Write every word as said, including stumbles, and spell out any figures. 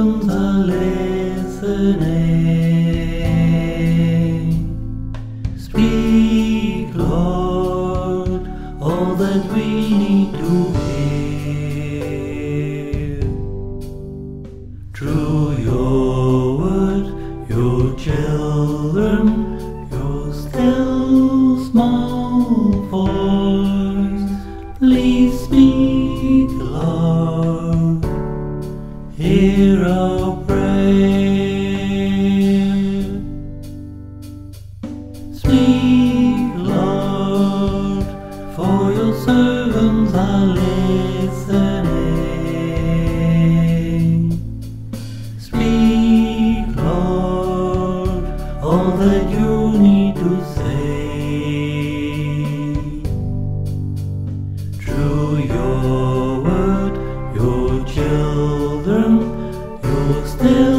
servants are listening. Speak, Lord, all that we need to hear. Through your word, your children, your still small voice, please speak, Lord, hear our prayer. Speak, Lord, for your servants are listening. Speak, Lord, all that you need to say. Through your word, your children, your still